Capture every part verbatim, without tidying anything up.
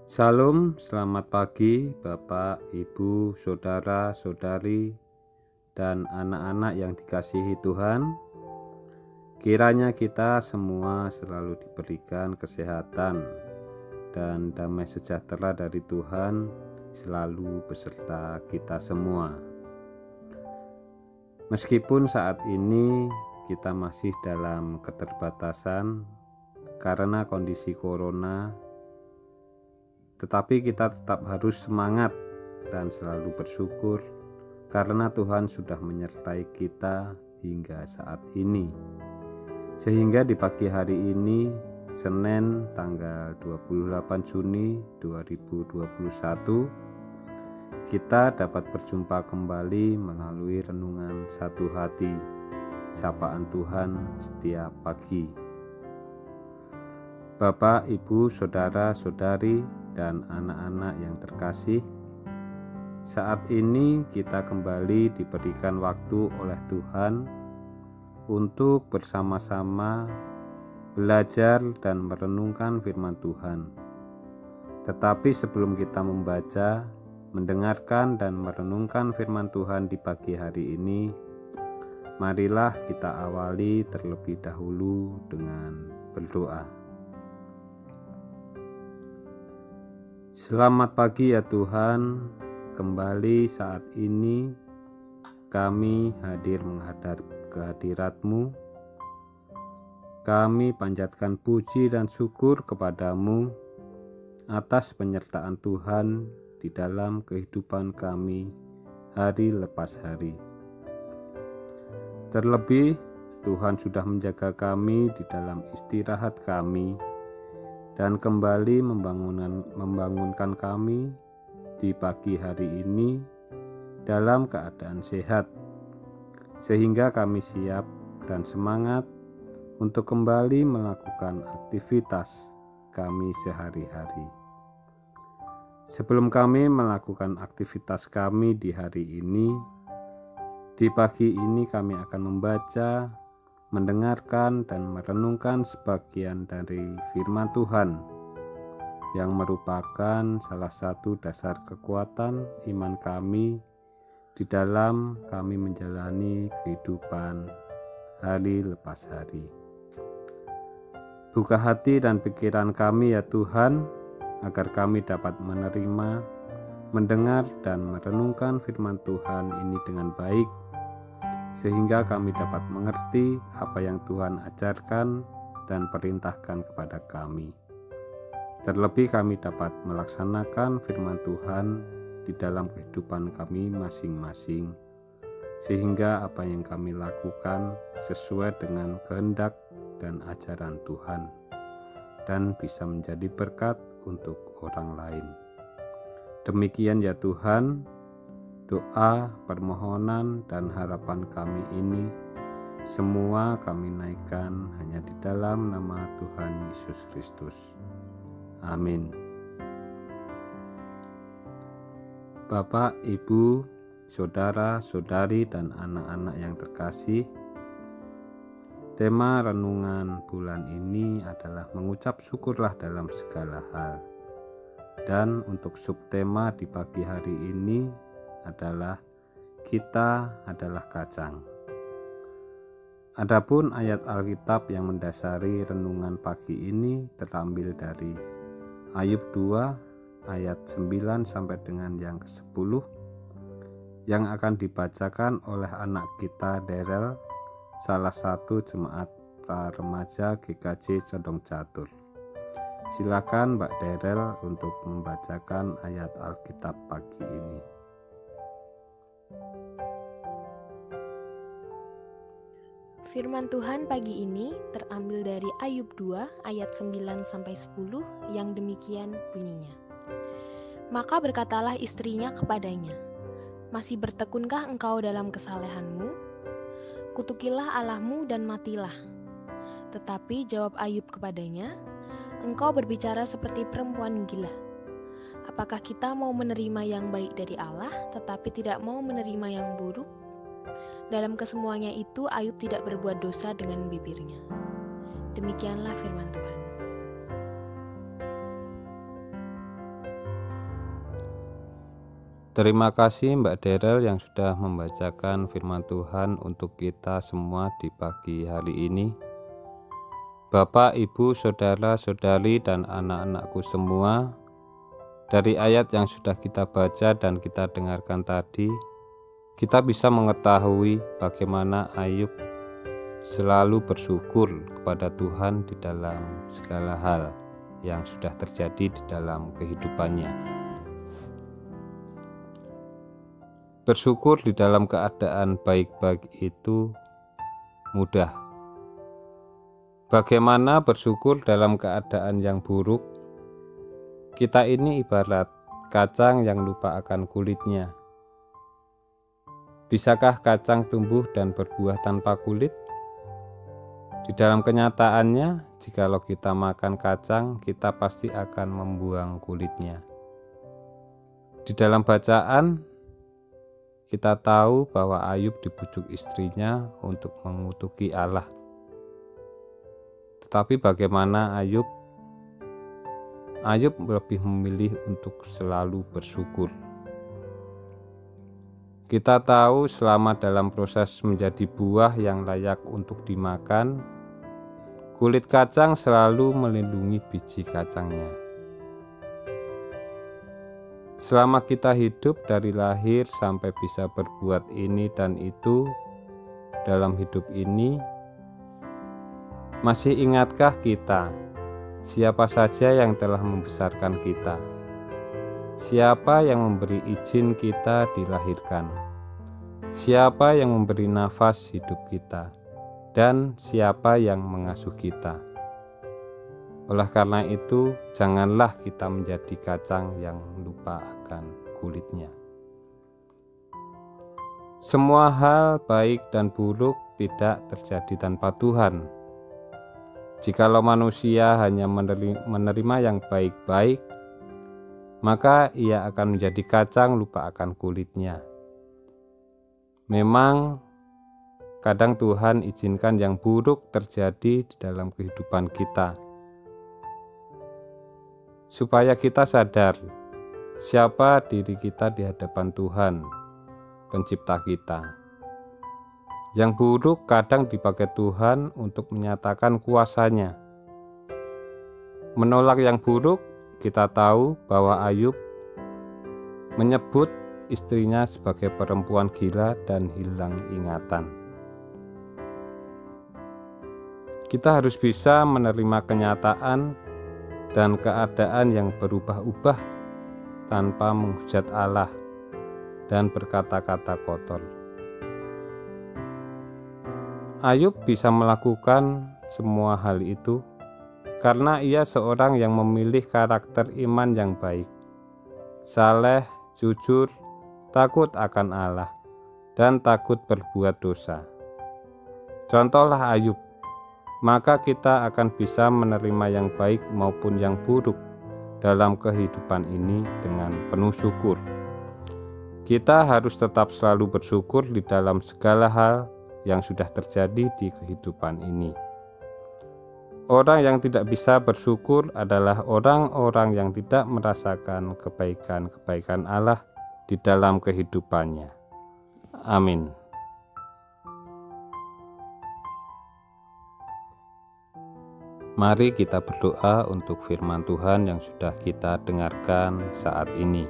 Salam, selamat pagi Bapak, Ibu, Saudara, Saudari, dan anak-anak yang dikasihi Tuhan. Kiranya kita semua selalu diberikan kesehatan dan damai sejahtera dari Tuhan selalu beserta kita semua. Meskipun saat ini kita masih dalam keterbatasan karena kondisi corona, tetapi kita tetap harus semangat dan selalu bersyukur karena Tuhan sudah menyertai kita hingga saat ini. Sehingga di pagi hari ini, Senin tanggal dua puluh delapan Juni dua ribu dua puluh satu, kita dapat berjumpa kembali melalui renungan satu hati, sapaan Tuhan setiap pagi. Bapak, Ibu, Saudara, Saudari, dan anak-anak yang terkasih, saat ini kita kembali diberikan waktu oleh Tuhan untuk bersama-sama belajar dan merenungkan firman Tuhan. Tetapi sebelum kita membaca, mendengarkan, dan merenungkan firman Tuhan di pagi hari ini, marilah kita awali terlebih dahulu dengan berdoa. Selamat pagi ya Tuhan, kembali saat ini kami hadir menghadap kehadirat-Mu. Kami panjatkan puji dan syukur kepadamu atas penyertaan Tuhan di dalam kehidupan kami hari lepas hari. Terlebih Tuhan sudah menjaga kami di dalam istirahat kami dan kembali membangunkan, membangunkan kami di pagi hari ini dalam keadaan sehat, sehingga kami siap dan semangat untuk kembali melakukan aktivitas kami sehari-hari. Sebelum kami melakukan aktivitas kami di hari ini, di pagi ini kami akan membaca, mendengarkan, dan merenungkan sebagian dari firman Tuhan yang merupakan salah satu dasar kekuatan iman kami di dalam kami menjalani kehidupan hari lepas hari. Buka hati dan pikiran kami ya Tuhan, agar kami dapat menerima, mendengar, dan merenungkan firman Tuhan ini dengan baik, sehingga kami dapat mengerti apa yang Tuhan ajarkan dan perintahkan kepada kami. Terlebih kami dapat melaksanakan firman Tuhan di dalam kehidupan kami masing-masing, sehingga apa yang kami lakukan sesuai dengan kehendak dan ajaran Tuhan, dan bisa menjadi berkat untuk orang lain. Demikian ya Tuhan, doa, permohonan, dan harapan kami ini semua kami naikkan hanya di dalam nama Tuhan Yesus Kristus. Amin. Bapak, Ibu, Saudara, Saudari, dan anak-anak yang terkasih, tema renungan bulan ini adalah mengucap syukurlah dalam segala hal. Dan untuk subtema di pagi hari ini adalah kita adalah kacang. Adapun ayat Alkitab yang mendasari renungan pagi ini terambil dari Ayub dua ayat sembilan sampai dengan yang kesepuluh, yang akan dibacakan oleh anak kita Daryl, salah satu jemaat pra remaja G K J Condong Catur. Silakan Mbak Daryl untuk membacakan ayat Alkitab pagi ini. Firman Tuhan pagi ini terambil dari Ayub dua ayat sembilan sampai sepuluh yang demikian bunyinya. Maka berkatalah istrinya kepadanya, masih bertekunkah engkau dalam kesalehanmu? Kutukilah Allahmu dan matilah. Tetapi jawab Ayub kepadanya, engkau berbicara seperti perempuan gila. Apakah kita mau menerima yang baik dari Allah, tetapi tidak mau menerima yang buruk? Dalam kesemuanya itu Ayub tidak berbuat dosa dengan bibirnya. Demikianlah firman Tuhan. Terima kasih Mbak Daryl yang sudah membacakan firman Tuhan untuk kita semua di pagi hari ini. Bapak, Ibu, Saudara, Saudari, dan anak-anakku semua, dari ayat yang sudah kita baca dan kita dengarkan tadi, kita bisa mengetahui bagaimana Ayub selalu bersyukur kepada Tuhan di dalam segala hal yang sudah terjadi di dalam kehidupannya. Bersyukur di dalam keadaan baik-baik itu mudah. Bagaimana bersyukur dalam keadaan yang buruk? Kita ini ibarat kacang yang lupa akan kulitnya. Bisakah kacang tumbuh dan berbuah tanpa kulit? Di dalam kenyataannya, jikalau kita makan kacang, kita pasti akan membuang kulitnya. Di dalam bacaan, kita tahu bahwa Ayub dibujuk istrinya untuk mengutuki Allah. Tetapi bagaimana Ayub? Ayub lebih memilih untuk selalu bersyukur. Kita tahu selama dalam proses menjadi buah yang layak untuk dimakan, kulit kacang selalu melindungi biji kacangnya. Selama kita hidup dari lahir sampai bisa berbuat ini dan itu dalam hidup ini, masih ingatkah kita siapa saja yang telah membesarkan kita? Siapa yang memberi izin kita dilahirkan? Siapa yang memberi nafas hidup kita? Dan siapa yang mengasuh kita? Oleh karena itu, janganlah kita menjadi kacang yang lupa akan kulitnya. Semua hal baik dan buruk tidak terjadi tanpa Tuhan. Jikalau manusia hanya menerima yang baik-baik, maka ia akan menjadi kacang lupa akan kulitnya. Memang kadang Tuhan izinkan yang buruk terjadi di dalam kehidupan kita, supaya kita sadar siapa diri kita di hadapan Tuhan, pencipta kita. Yang buruk kadang dipakai Tuhan untuk menyatakan kuasanya. Menolak yang buruk, kita tahu bahwa Ayub menyebut istrinya sebagai perempuan gila dan hilang ingatan. Kita harus bisa menerima kenyataan dan keadaan yang berubah-ubah tanpa menghujat Allah dan berkata-kata kotor. Ayub bisa melakukan semua hal itu karena ia seorang yang memilih karakter iman yang baik, saleh, jujur, takut akan Allah, dan takut berbuat dosa. Contohlah Ayub. Maka kita akan bisa menerima yang baik maupun yang buruk dalam kehidupan ini dengan penuh syukur. Kita harus tetap selalu bersyukur di dalam segala hal yang sudah terjadi di kehidupan ini. Orang yang tidak bisa bersyukur adalah orang-orang yang tidak merasakan kebaikan-kebaikan Allah di dalam kehidupannya. Amin. Mari kita berdoa untuk firman Tuhan yang sudah kita dengarkan saat ini.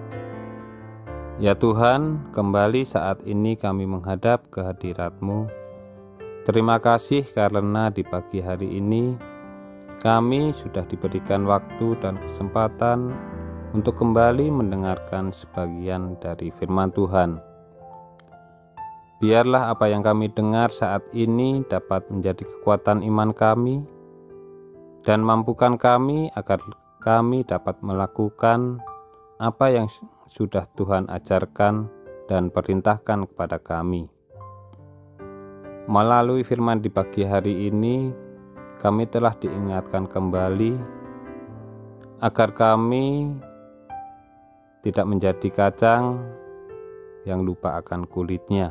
Ya Tuhan, kembali saat ini kami menghadap kehadirat-Mu. Terima kasih karena di pagi hari ini kami sudah diberikan waktu dan kesempatan untuk kembali mendengarkan sebagian dari firman Tuhan. Biarlah apa yang kami dengar saat ini dapat menjadi kekuatan iman kami, dan mampukan kami agar kami dapat melakukan apa yang sudah Tuhan ajarkan dan perintahkan kepada kami. Melalui firman di pagi hari ini, kami telah diingatkan kembali agar kami tidak menjadi kacang yang lupa akan kulitnya,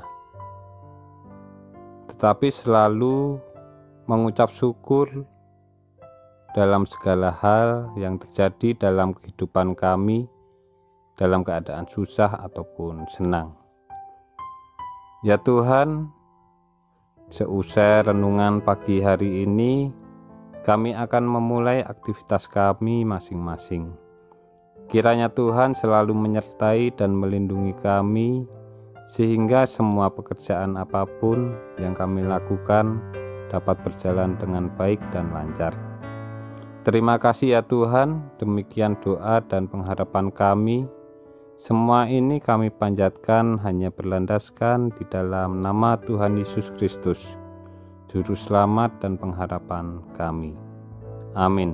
tetapi selalu mengucap syukur dalam segala hal yang terjadi dalam kehidupan kami dalam keadaan susah ataupun senang. Ya Tuhan, seusai renungan pagi hari ini, kami akan memulai aktivitas kami masing-masing. Kiranya Tuhan selalu menyertai dan melindungi kami, sehingga semua pekerjaan apapun yang kami lakukan dapat berjalan dengan baik dan lancar. Terima kasih ya Tuhan, demikian doa dan pengharapan kami. Semua ini kami panjatkan hanya berlandaskan di dalam nama Tuhan Yesus Kristus, Juru Selamat dan pengharapan kami. Amin.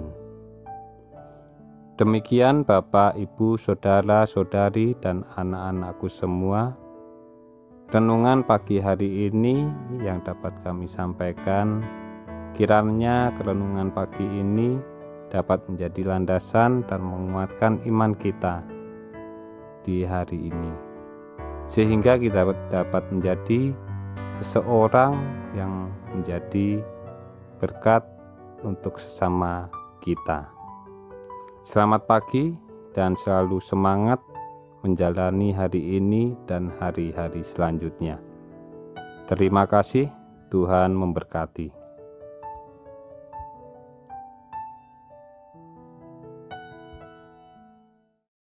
Demikian Bapak, Ibu, Saudara, Saudari, dan anak-anakku semua, renungan pagi hari ini yang dapat kami sampaikan. Kiranya renungan pagi ini dapat menjadi landasan dan menguatkan iman kita di hari ini, sehingga kita dapat menjadi seseorang yang menjadi berkat untuk sesama kita. Selamat pagi dan selalu semangat menjalani hari ini dan hari-hari selanjutnya. Terima kasih, Tuhan memberkati.